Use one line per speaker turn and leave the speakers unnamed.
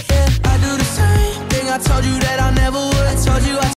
Yeah, I do the same thing I told you that I never would. I told you I